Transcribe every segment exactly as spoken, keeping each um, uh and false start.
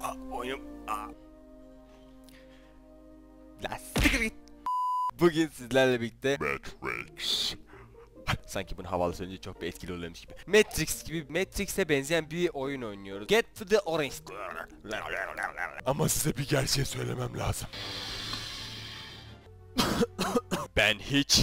Aa, oyun. Aa. Lastik git. Bugün sizlerle birlikte Matrix. Sanki bunu havalı söyleyince çok bir etkili oluyormuş gibi. Matrix gibi, Matrix'e benzeyen bir oyun oynuyoruz. Get to the orange. Ama size bir gerçeği söylemem lazım. Ben hiç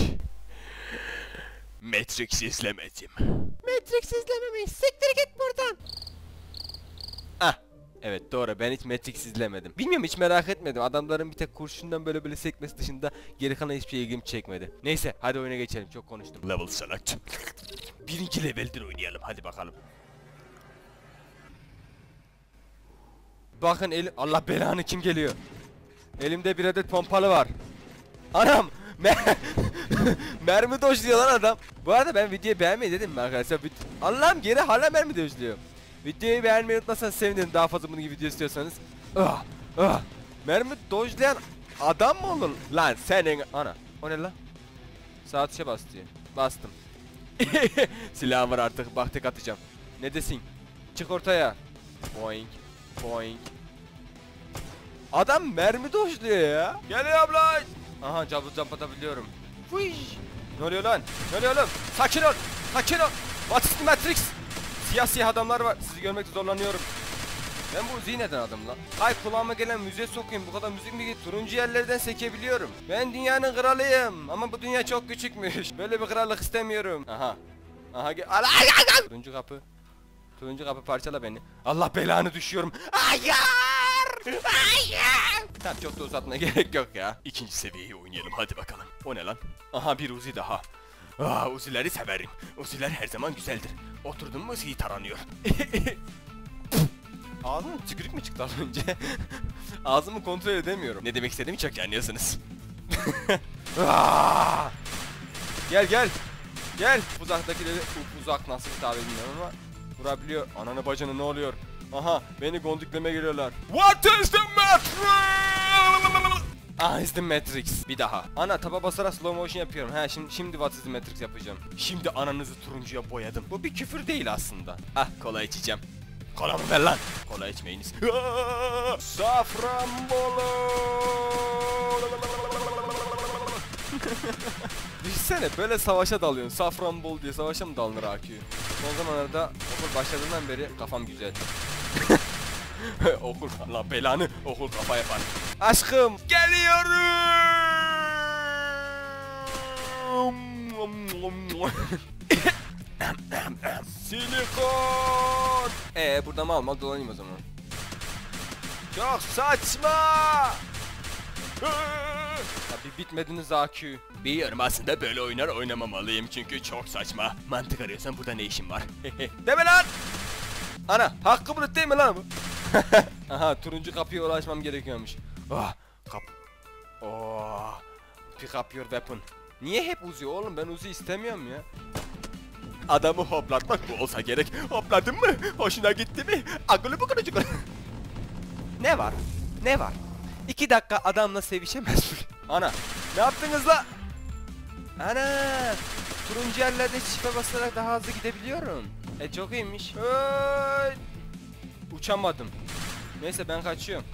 Matrix izlemedim. Matrix izlememeyi siktir git buradan. Ah. Evet doğru, ben hiç Matrix izlemedim. Bilmiyorum, hiç merak etmedim. Adamların bir tek kurşundan böyle böyle sekmesi dışında geri kalan hiçbir şey ilgimi çekmedi. Neyse hadi oyuna geçelim, çok konuştum. Level select. Birinci leveldir oynayalım, hadi bakalım. Bakın elim, Allah belanı, kim geliyor? Elimde bir adet pompalı var. Anam! Mer mermi dojluyor lan adam. Bu arada ben videoyu beğenmeyi dedim mi arkadaşlar? Allah'ım, geri hala mermi dojluyor. Videoyu beğenmeyi unutmazsanız sevinirim, daha fazla bunun gibi video istiyorsanız. Ah, ah. Mermi dojlayan adam mı olur? Lan senin ana. O ne lan? Sağ tuşa bas diyor. Bastım. Silahım var artık, bak tek atacağım. Ne desin? Çık ortaya. Boing, boing. Adam mermi dojluyor ya. Geliyorum lan. Aha, jump jump atabiliyorum. Fıy. Ne oluyor lan? Ne oluyor oğlum? Sakin ol. Sakin ol. What is the Matrix? Siyah siyah adamlar var. Sizi görmekte zorlanıyorum. Ben bu Uzi'yi neden aldım lan? Hay, kulağıma gelen müziğe sokayım. Bu kadar müzik mi git? Turuncu yerlerden sekebiliyorum. Ben dünyanın kralıyım. Ama bu dünya çok küçükmüş. Böyle bir krallık istemiyorum. Aha. Aha gel. Turuncu kapı. Turuncu kapı, parçala beni. Allah belanı, düşüyorum. Hayır! Hayır! Tamam, çok da uzatmaya gerek yok ya. İkinci seviyeyi oynayalım, hadi bakalım. O ne lan? Aha, bir Uzi daha. Aa, Uzi'leri severim. Uzi'ler her zaman güzeldir. Oturdun mu Uzi'yi taranıyor. Ağzımın tükürük mü çıktı az önce? Ağzımı kontrol edemiyorum. Ne demek istediğimi çok iyi anlıyorsunuz. Gel gel. Gel. Uzaktakileri, uzak nasıl bir tabir bilmiyorum ama vurabiliyor. Ananı bacını, ne oluyor? Aha, beni gondikleme geliyorlar. What is the Matrix? Ah, is the Matrix. Bir daha. Ana, taba basarak slow motion yapıyorum. Ha, şimdi şimdi what is the Matrix yapacağım. Şimdi ananızı turuncuya boyadım. Bu bir küfür değil aslında. Ah, kola içeceğim. Kola mı ver lan? Kola içmeyiniz. Safranbolu. Düşünsene, böyle savaşa dalıyorsun. Safranbolu diye savaşa mı dalınır A Q? Son zamanlarda okul başladığından beri kafam güzel. Okul, Allah belanı, okul kafa yapar. Aşkım geliyorum. Silikon. Ee burada mal mal dolanayım o zaman. Çok saçma. Tabi bitmediniz A Q. Biliyorum, aslında böyle oyunlar oynamamalıyım çünkü çok saçma. Mantık arıyorsan burada ne işin var? Deme lan. Ana, hakkı bulut değil mi lan bu? Aha, turuncu kapıya ulaşmam gerekiyormuş. Ah, kap. Oh, pick up your weapon. Niye hep Uzi oğlum? Ben Uzi istemiyorum ya. Adamı hoplatmak bu olsa gerek. Hopladın mı? Hoşuna gitti mi? Akıllı bu kadar. Ne var? Ne var? İki dakika adamla sevişemez mi? Ana, ne yaptınız la? Ana, turuncu yerlerde çife basarak daha hızlı gidebiliyorum. E çok iyiymiş. Hey! Uçamadım. Neyse ben kaçıyorum.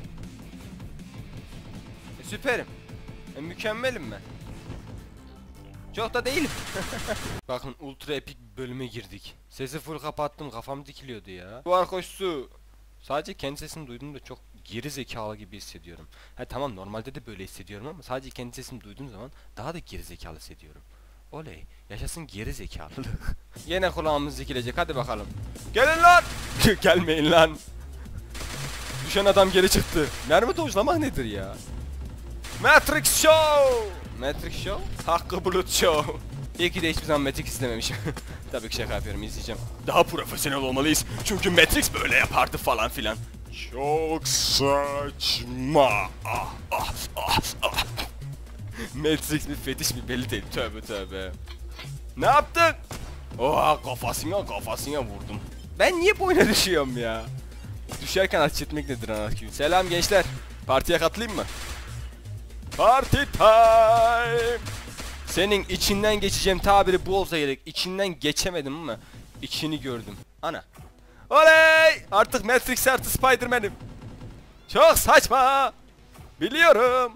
E, süperim. E, mükemmelim ben. Çok da değilim. Bakın, ultra epik bir bölüme girdik. Sesi full kapattım, kafam dikiliyordu ya. Duvar koşusu. Sadece kendi sesimi duyduğumda çok geri zekalı gibi hissediyorum. Ha tamam, normalde de böyle hissediyorum ama sadece kendi sesimi duyduğum zaman daha da geri zekalı hissediyorum. Oley, yaşasın geri zekalılık. Yine kulağımız dikilecek, hadi bakalım. Gelin lan. Gelmeyin lan. Düşen adam geri çıktı. Mermi dojlamak nedir ya? Matrix Show. Matrix Show? Hakkı Bulut Show. İyi ki de hiçbir zaman Matrix izlememişim. Tabii ki şaka yapıyorum, izleyeceğim. Daha profesyonel olmalıyız. Çünkü Matrix böyle yapardı falan filan. Çok saçma. Ah, ah, ah, ah. Matrix mi fetiş mi belli değil. Tövbe tövbe. Ne yaptın? Oha, kafasına kafasına vurdum. Ben niye bu oyuna düşüyorum ya? Düşerken ateş etmek nedir anarki? Selam gençler. Partiye katılayım mı? Party time. Senin içinden geçeceğim tabiri bu olsa gerek. İçinden geçemedim ama içini gördüm. Ana. Oley! Artık Matrix artı Spider-Man'im. Çok saçma. Biliyorum.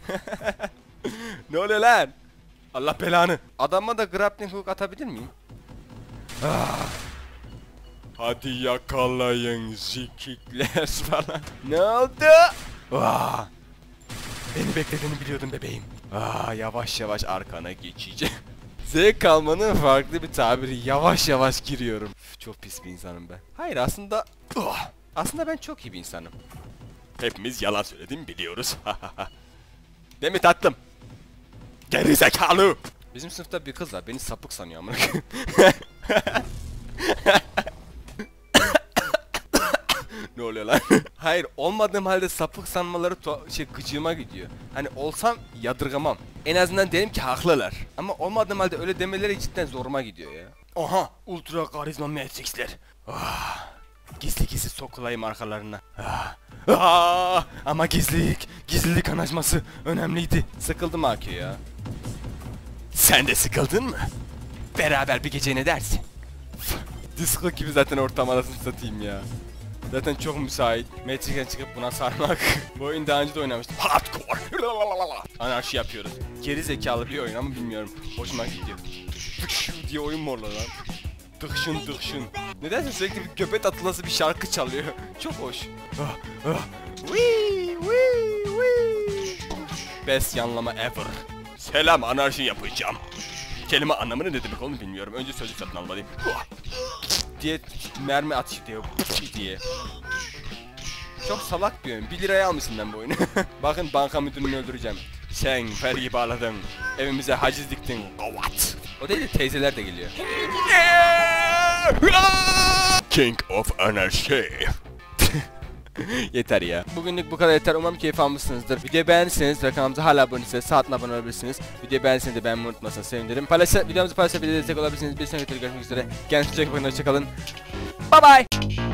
Ne oluyor lan? Allah belanı. Adama da grappling hook atabilir miyim? Ah. Hadi yakalayın zikikler falan. Ne oldu? Ah. Beni beklediğini biliyordum bebeğim. Ah, yavaş yavaş arkana geçeceğim. Zevk almanın farklı bir tabiri. Yavaş yavaş giriyorum. Üf, çok pis bir insanım ben. Hayır aslında... Uh, aslında ben çok iyi bir insanım. Hepimiz yalan söyledim biliyoruz. Değil mi tatlım? Geri zekalı. Bizim sınıfta bir kız var. Beni sapık sanıyor amına. Ne oluyor lan? Hayır, olmadığım halde sapık sanmaları şey gıcığıma gidiyor. Hani olsam yadırgamam. En azından derim ki haklılar. Ama olmadığım halde öyle demeleri cidden zoruma gidiyor ya. Oha, ultra karizma Matrix'ler. Ah, gizli gizli sokulayım arkalarına. Ah, ah, ama gizlilik, gizlilik anlaşması önemliydi. Sıkıldım A Q ya. Sen de sıkıldın mı? Beraber bir gece ne dersin? Disco gibi zaten ortam arasını satayım ya. Zaten çok müsait. Matrix'ten çıkıp buna sarmak. Bu oyun daha önce de oynamıştım. Hardcore. Anarşi yapıyoruz. Geri zekalı bir oyun ama bilmiyorum. Hoşuma gidiyor. Tıkşu diye oyun mu olur lan? Tıkşın tıkşın. Nedense sürekli bir göbek atılası bir şarkı çalıyor. Çok hoş. Ah, ah. Wee, wee, wee. Best yanlama ever. Selam, anarşi yapacağım. Kelime anlamını ne demek onu bilmiyorum. Önce sözlük satın almalıyım. Diye mermi atışı diyor diye. Çok salak bir oyun. bir liraya almışsın ben bu oyunu. Bakın banka müdürünü öldüreceğim. Sen vergi bağladın. Evimize haciz diktin. What? O değil de teyzeler de geliyor. King of Anarchy. Yeter ya. Bugünlük bu kadar yeter. Umarım keyif almışsınızdır. Videoyu beğendiyseniz ve kanalımıza hala abone değilseniz sağ altına abone olabilirsiniz. Videoyu beğendiyseniz de beğenmeyi unutmasanız sevinirim. Paylaşa, videomuzu paylaşabilirsiniz. Destek olabilirsiniz. Bir sonraki videoda görüşmek üzere. Kendinize çok iyi bakın. Hoşçakalın. Bye bye.